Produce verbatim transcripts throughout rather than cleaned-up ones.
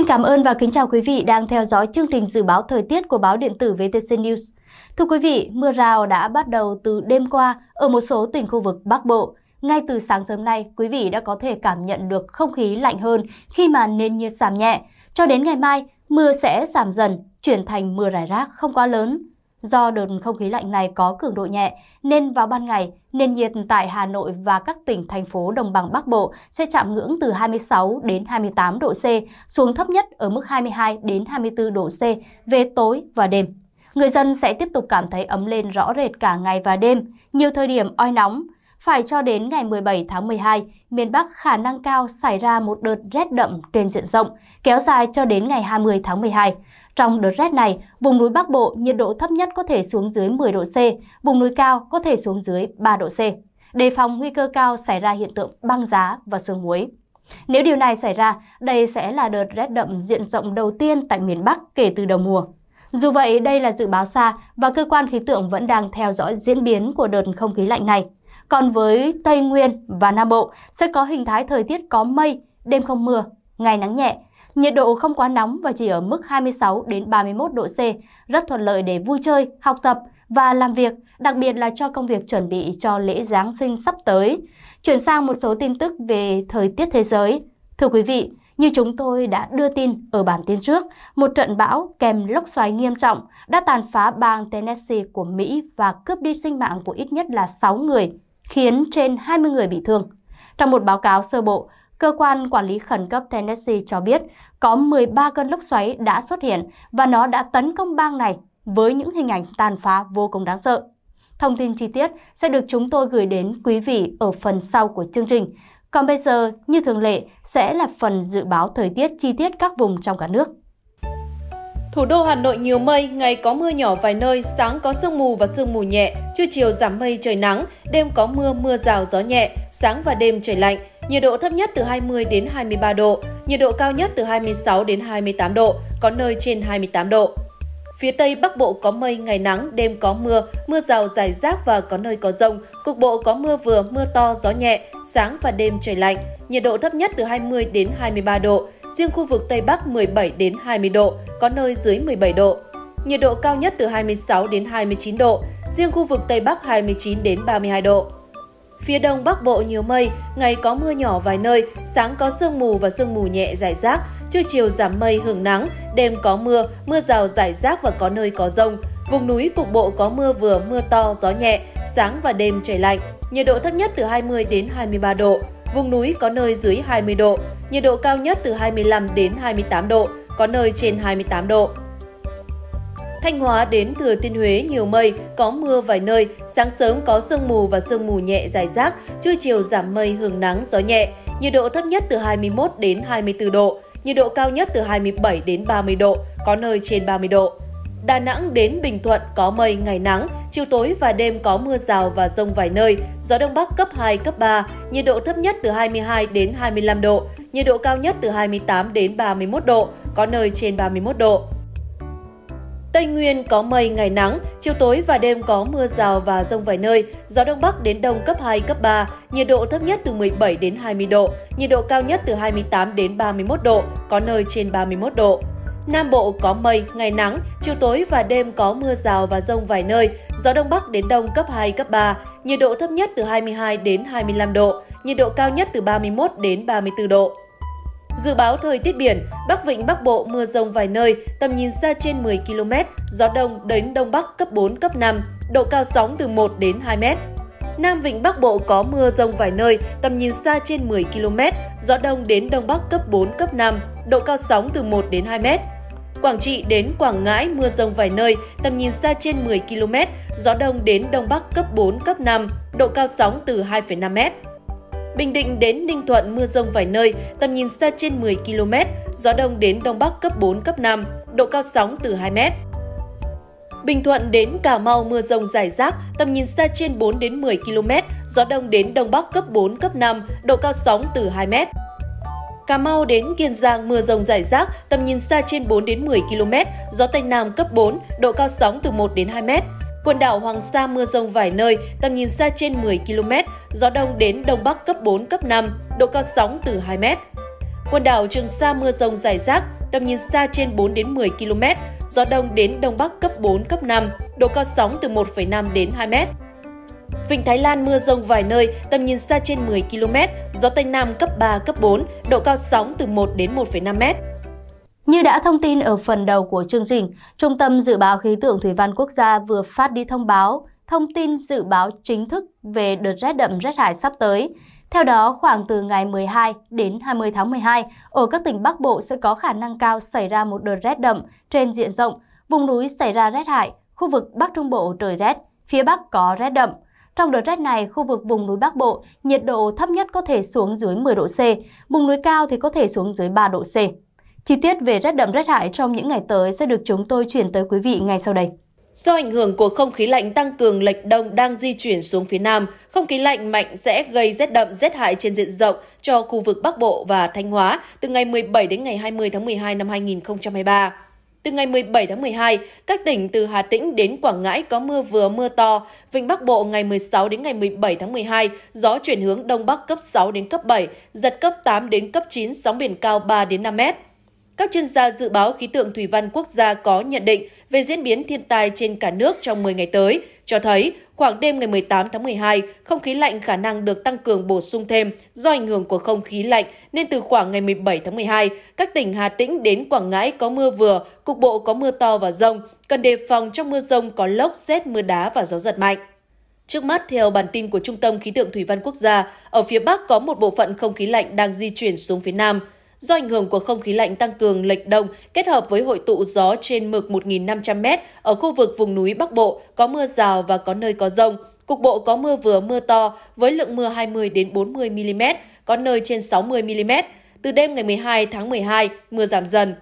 Xin cảm ơn và kính chào quý vị đang theo dõi chương trình dự báo thời tiết của báo điện tử vê tê xê News. Thưa quý vị, mưa rào đã bắt đầu từ đêm qua ở một số tỉnh khu vực Bắc Bộ. Ngay từ sáng sớm nay, quý vị đã có thể cảm nhận được không khí lạnh hơn khi mà nền nhiệt giảm nhẹ. Cho đến ngày mai, mưa sẽ giảm dần, chuyển thành mưa rải rác không quá lớn. Do đợt không khí lạnh này có cường độ nhẹ, nên vào ban ngày, nền nhiệt tại Hà Nội và các tỉnh, thành phố đồng bằng Bắc Bộ sẽ chạm ngưỡng từ hai mươi sáu đến hai mươi tám độ C, xuống thấp nhất ở mức hai mươi hai đến hai mươi tư độ C về tối và đêm. Người dân sẽ tiếp tục cảm thấy ấm lên rõ rệt cả ngày và đêm, nhiều thời điểm oi nóng. Phải cho đến ngày mười bảy tháng mười hai, miền Bắc khả năng cao xảy ra một đợt rét đậm trên diện rộng, kéo dài cho đến ngày hai mươi tháng mười hai. Trong đợt rét này, vùng núi Bắc Bộ nhiệt độ thấp nhất có thể xuống dưới mười độ C, vùng núi cao có thể xuống dưới ba độ C. Đề phòng nguy cơ cao xảy ra hiện tượng băng giá và sương muối. Nếu điều này xảy ra, đây sẽ là đợt rét đậm diện rộng đầu tiên tại miền Bắc kể từ đầu mùa. Dù vậy, đây là dự báo xa và cơ quan khí tượng vẫn đang theo dõi diễn biến của đợt không khí lạnh này. Còn với Tây Nguyên và Nam Bộ sẽ có hình thái thời tiết có mây, đêm không mưa, ngày nắng nhẹ. Nhiệt độ không quá nóng và chỉ ở mức hai mươi sáu đến ba mươi mốt độ C, rất thuận lợi để vui chơi, học tập và làm việc, đặc biệt là cho công việc chuẩn bị cho lễ Giáng sinh sắp tới. Chuyển sang một số tin tức về thời tiết thế giới. Thưa quý vị, như chúng tôi đã đưa tin ở bản tin trước, một trận bão kèm lốc xoáy nghiêm trọng đã tàn phá bang Tennessee của Mỹ và cướp đi sinh mạng của ít nhất là sáu người, khiến trên hai mươi người bị thương. Trong một báo cáo sơ bộ, Cơ quan Quản lý Khẩn cấp Tennessee cho biết có mười ba cơn lốc xoáy đã xuất hiện và nó đã tấn công bang này với những hình ảnh tàn phá vô cùng đáng sợ. Thông tin chi tiết sẽ được chúng tôi gửi đến quý vị ở phần sau của chương trình. Còn bây giờ, như thường lệ, sẽ là phần dự báo thời tiết chi tiết các vùng trong cả nước. Thủ đô Hà Nội nhiều mây, ngày có mưa nhỏ vài nơi, sáng có sương mù và sương mù nhẹ, trưa chiều giảm mây trời nắng, đêm có mưa, mưa rào, gió nhẹ, sáng và đêm trời lạnh. Nhiệt độ thấp nhất từ hai mươi đến hai mươi ba độ, nhiệt độ cao nhất từ hai mươi sáu đến hai mươi tám độ, có nơi trên hai mươi tám độ. Phía Tây Bắc Bộ có mây, ngày nắng, đêm có mưa, mưa rào rải rác và có nơi có dông, cục bộ có mưa vừa, mưa to, gió nhẹ, sáng và đêm trời lạnh, nhiệt độ thấp nhất từ hai mươi đến hai mươi ba độ, riêng khu vực Tây Bắc mười bảy đến hai mươi độ, có nơi dưới mười bảy độ. Nhiệt độ cao nhất từ hai mươi sáu đến hai mươi chín độ, riêng khu vực Tây Bắc hai mươi chín đến ba mươi hai độ. Phía Đông Bắc Bộ nhiều mây, ngày có mưa nhỏ vài nơi, sáng có sương mù và sương mù nhẹ rải rác, trưa chiều giảm mây hưởng nắng, đêm có mưa, mưa rào rải rác và có nơi có dông. Vùng núi cục bộ có mưa vừa, mưa to, gió nhẹ, sáng và đêm trời lạnh, nhiệt độ thấp nhất từ hai mươi đến hai mươi ba độ, vùng núi có nơi dưới hai mươi độ, nhiệt độ cao nhất từ hai mươi lăm đến hai mươi tám độ, có nơi trên hai mươi tám độ. Thanh Hóa đến Thừa Thiên Huế nhiều mây, có mưa vài nơi, sáng sớm có sương mù và sương mù nhẹ rải rác, trưa chiều giảm mây hưởng nắng, gió nhẹ, nhiệt độ thấp nhất từ hai mươi mốt đến hai mươi tư độ, nhiệt độ cao nhất từ hai mươi bảy đến ba mươi độ, có nơi trên ba mươi độ. Đà Nẵng đến Bình Thuận có mây, ngày nắng, chiều tối và đêm có mưa rào và dông vài nơi, gió Đông Bắc cấp hai, cấp ba, nhiệt độ thấp nhất từ hai mươi hai đến hai mươi lăm độ, nhiệt độ cao nhất từ hai mươi tám đến ba mươi mốt độ, có nơi trên ba mươi mốt độ. Tây Nguyên có mây, ngày nắng, chiều tối và đêm có mưa rào và dông vài nơi, gió Đông Bắc đến Đông cấp hai, cấp ba, nhiệt độ thấp nhất từ mười bảy đến hai mươi độ, nhiệt độ cao nhất từ hai mươi tám đến ba mươi mốt độ, có nơi trên ba mươi mốt độ. Nam Bộ có mây, ngày nắng, chiều tối và đêm có mưa rào và dông vài nơi, gió Đông Bắc đến Đông cấp hai, cấp ba, nhiệt độ thấp nhất từ hai mươi hai đến hai mươi lăm độ, nhiệt độ cao nhất từ ba mươi mốt đến ba mươi tư độ. Dự báo thời tiết biển, Bắc Vịnh Bắc Bộ mưa rông vài nơi, tầm nhìn xa trên mười ki lô mét, gió Đông đến Đông Bắc cấp bốn, cấp năm, độ cao sóng từ một đến hai mét. Nam Vịnh Bắc Bộ có mưa rông vài nơi, tầm nhìn xa trên mười ki lô mét, gió Đông đến Đông Bắc cấp bốn, cấp năm, độ cao sóng từ một đến hai mét. Quảng Trị đến Quảng Ngãi mưa rông vài nơi, tầm nhìn xa trên mười ki lô mét, gió Đông đến Đông Bắc cấp bốn, cấp năm, độ cao sóng từ hai phẩy năm mét. Bình Định đến Ninh Thuận mưa rông vài nơi, tầm nhìn xa trên mười ki lô mét, gió Đông đến Đông Bắc cấp bốn, cấp năm, độ cao sóng từ hai mét. Bình Thuận đến Cà Mau mưa rông rải rác, tầm nhìn xa trên bốn đến mười ki lô mét, gió Đông đến Đông Bắc cấp bốn, cấp năm, độ cao sóng từ hai mét. Cà Mau đến Kiên Giang mưa rông rải rác, tầm nhìn xa trên bốn đến mười ki lô mét, gió Tây Nam cấp bốn, độ cao sóng từ một đến hai mét. Quần đảo Hoàng Sa mưa rông vài nơi, tầm nhìn xa trên mười ki lô mét, gió Đông đến Đông Bắc cấp bốn, cấp năm, độ cao sóng từ hai mét. Quần đảo Trường Sa mưa rông rải rác, tầm nhìn xa trên bốn đến mười ki lô mét, gió đông đến đông bắc cấp bốn, cấp năm, độ cao sóng từ một phẩy năm đến hai mét. Vịnh Thái Lan mưa rông vài nơi, tầm nhìn xa trên mười ki lô mét, gió Tây Nam cấp ba, cấp bốn, độ cao sóng từ một đến một phẩy năm mét. Như đã thông tin ở phần đầu của chương trình, Trung tâm Dự báo Khí tượng Thủy văn Quốc gia vừa phát đi thông báo, thông tin dự báo chính thức về đợt rét đậm rét hại sắp tới. Theo đó, khoảng từ ngày mười hai đến hai mươi tháng mười hai, ở các tỉnh Bắc Bộ sẽ có khả năng cao xảy ra một đợt rét đậm trên diện rộng, vùng núi xảy ra rét hại, khu vực Bắc Trung Bộ trời rét, phía Bắc có rét đậm. Trong đợt rét này, khu vực vùng núi Bắc Bộ, nhiệt độ thấp nhất có thể xuống dưới mười độ C, vùng núi cao thì có thể xuống dưới ba độ C. Chi tiết về rét đậm rét hại trong những ngày tới sẽ được chúng tôi chuyển tới quý vị ngay sau đây. Do ảnh hưởng của không khí lạnh tăng cường lệch đông đang di chuyển xuống phía Nam, không khí lạnh mạnh sẽ gây rét đậm rét hại trên diện rộng cho khu vực Bắc Bộ và Thanh Hóa từ ngày mười bảy đến ngày hai mươi tháng mười hai năm hai nghìn không trăm hai mươi ba. Từ ngày mười bảy tháng mười hai, các tỉnh từ Hà Tĩnh đến Quảng Ngãi có mưa vừa mưa to. Vịnh Bắc Bộ ngày mười sáu đến ngày mười bảy tháng mười hai, gió chuyển hướng Đông Bắc cấp sáu đến cấp bảy, giật cấp tám đến cấp chín, sóng biển cao ba đến năm mét. Các chuyên gia dự báo khí tượng thủy văn quốc gia có nhận định về diễn biến thiên tai trên cả nước trong mười ngày tới, cho thấy khoảng đêm ngày mười tám tháng mười hai, không khí lạnh khả năng được tăng cường bổ sung thêm do ảnh hưởng của không khí lạnh nên từ khoảng ngày mười bảy tháng mười hai, các tỉnh Hà Tĩnh đến Quảng Ngãi có mưa vừa, cục bộ có mưa to và dông, cần đề phòng trong mưa dông có lốc, sét, mưa đá và gió giật mạnh. Trước mắt, theo bản tin của Trung tâm Khí tượng Thủy văn Quốc gia, ở phía Bắc có một bộ phận không khí lạnh đang di chuyển xuống phía Nam. Do ảnh hưởng của không khí lạnh tăng cường lệch đông kết hợp với hội tụ gió trên mực một nghìn năm trăm mét ở khu vực vùng núi Bắc Bộ có mưa rào và có nơi có dông. Cục bộ có mưa vừa mưa to với lượng mưa hai mươi đến bốn mươi mi li mét, có nơi trên sáu mươi mi li mét. Từ đêm ngày mười hai tháng mười hai, mưa giảm dần.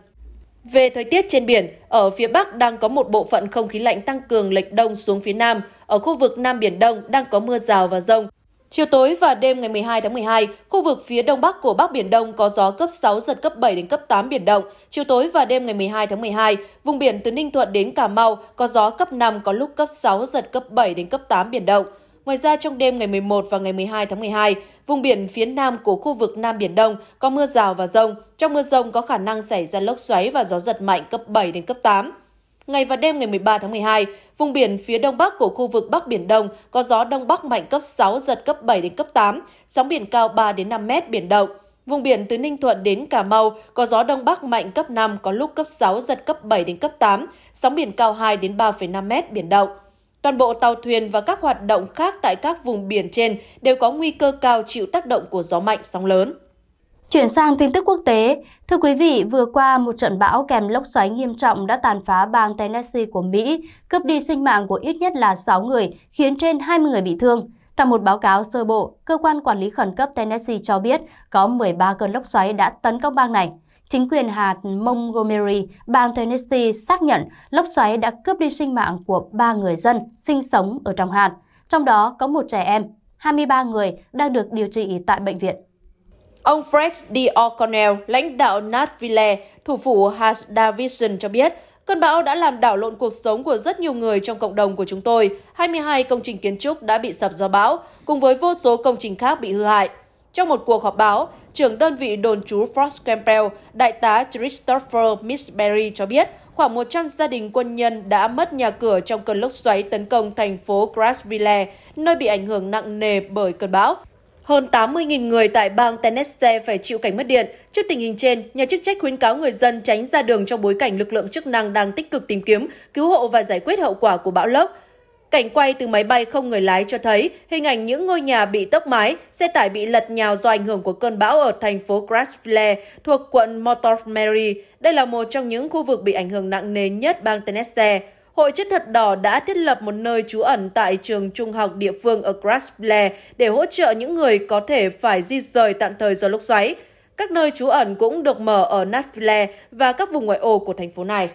Về thời tiết trên biển, ở phía Bắc đang có một bộ phận không khí lạnh tăng cường lệch đông xuống phía Nam. Ở khu vực Nam Biển Đông đang có mưa rào và dông. Chiều tối và đêm ngày mười hai tháng mười hai, khu vực phía đông bắc của Bắc Biển Đông có gió cấp sáu, giật cấp bảy đến cấp tám biển động. Chiều tối và đêm ngày mười hai tháng mười hai, vùng biển từ Ninh Thuận đến Cà Mau có gió cấp năm, có lúc cấp sáu, giật cấp bảy đến cấp tám biển động. Ngoài ra, trong đêm ngày mười một và ngày mười hai tháng mười hai, vùng biển phía nam của khu vực Nam Biển Đông có mưa rào và dông. Trong mưa dông có khả năng xảy ra lốc xoáy và gió giật mạnh cấp bảy đến cấp tám. Ngày và đêm ngày mười ba tháng mười hai, vùng biển phía đông bắc của khu vực Bắc Biển Đông có gió đông bắc mạnh cấp sáu, giật cấp bảy đến cấp tám, sóng biển cao ba đến năm mét biển động. Vùng biển từ Ninh Thuận đến Cà Mau có gió đông bắc mạnh cấp năm, có lúc cấp sáu, giật cấp bảy đến cấp tám, sóng biển cao hai đến ba phẩy năm mét biển động. Toàn bộ tàu thuyền và các hoạt động khác tại các vùng biển trên đều có nguy cơ cao chịu tác động của gió mạnh, sóng lớn. Chuyển sang tin tức quốc tế, thưa quý vị, vừa qua một trận bão kèm lốc xoáy nghiêm trọng đã tàn phá bang Tennessee của Mỹ, cướp đi sinh mạng của ít nhất là sáu người, khiến trên hai mươi người bị thương. Trong một báo cáo sơ bộ, cơ quan quản lý khẩn cấp Tennessee cho biết có mười ba cơn lốc xoáy đã tấn công bang này. Chính quyền hạt Montgomery, bang Tennessee xác nhận lốc xoáy đã cướp đi sinh mạng của ba người dân sinh sống ở trong hạt, trong đó có một trẻ em, hai mươi ba người đang được điều trị tại bệnh viện. Ông Fred D. O'Connell, lãnh đạo Nashville, thủ phủ hạt Davidson cho biết, cơn bão đã làm đảo lộn cuộc sống của rất nhiều người trong cộng đồng của chúng tôi. hai mươi hai công trình kiến trúc đã bị sập do bão, cùng với vô số công trình khác bị hư hại. Trong một cuộc họp báo, trưởng đơn vị đồn trú Fort Campbell, đại tá Christopher Misberry cho biết khoảng một trăm gia đình quân nhân đã mất nhà cửa trong cơn lốc xoáy tấn công thành phố Grasville, nơi bị ảnh hưởng nặng nề bởi cơn bão. Hơn tám mươi nghìn người tại bang Tennessee phải chịu cảnh mất điện. Trước tình hình trên, nhà chức trách khuyến cáo người dân tránh ra đường trong bối cảnh lực lượng chức năng đang tích cực tìm kiếm, cứu hộ và giải quyết hậu quả của bão lốc. Cảnh quay từ máy bay không người lái cho thấy hình ảnh những ngôi nhà bị tốc mái, xe tải bị lật nhào do ảnh hưởng của cơn bão ở thành phố Grasville thuộc quận Montgomery. Đây là một trong những khu vực bị ảnh hưởng nặng nề nhất bang Tennessee. Hội Chữ thập đỏ đã thiết lập một nơi trú ẩn tại trường trung học địa phương ở Grasville để hỗ trợ những người có thể phải di rời tạm thời do lốc xoáy. Các nơi trú ẩn cũng được mở ở Nashville và các vùng ngoại ô của thành phố này.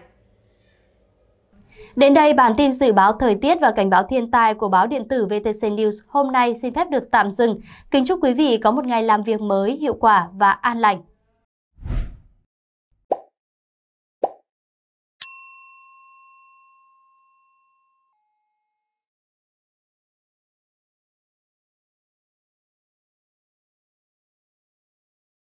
Đến đây, bản tin dự báo thời tiết và cảnh báo thiên tai của báo điện tử vê tê xê News hôm nay xin phép được tạm dừng. Kính chúc quý vị có một ngày làm việc mới, hiệu quả và an lành.